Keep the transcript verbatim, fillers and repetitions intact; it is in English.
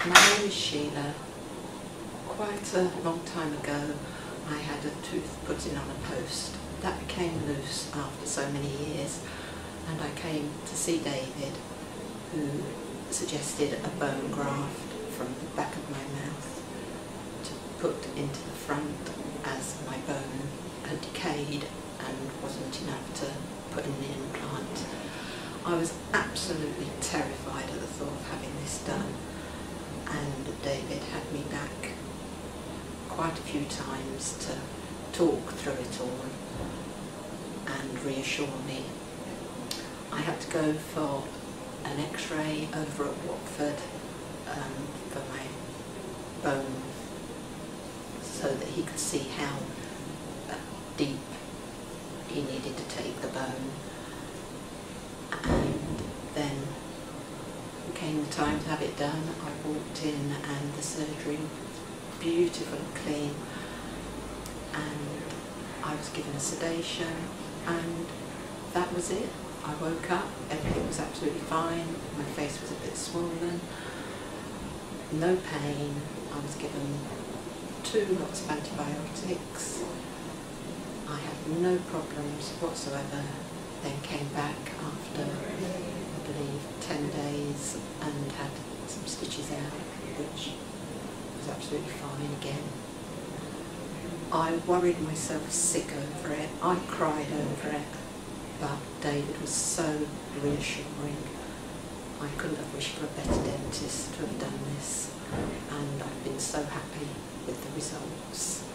My name is Sheila. Quite a long time ago I had a tooth put in on a post. That became loose after so many years, and I came to see David, who suggested a bone graft from the back of my mouth to put into the front, as my bone had decayed and wasn't enough to put in an implant. I was absolutely terrified at the thought of having this done, and David had me back quite a few times to talk through it all and reassure me. I had to go for an x-ray over at Watford um, for my bone, so that he could see how uh, deep he needed to take the bone. And then came the time to have it done. I walked in and the surgery was beautiful and clean, and I was given a sedation, and that was it. I woke up, everything was absolutely fine, my face was a bit swollen, no pain. I was given two lots of antibiotics. I had no problems whatsoever. Then came back after, I believe, ten days and had some stitches out, which was absolutely fine again. I worried myself sick over it. I cried over it, but David was so reassuring. I couldn't have wished for a better dentist to have done this, and I've been so happy with the results.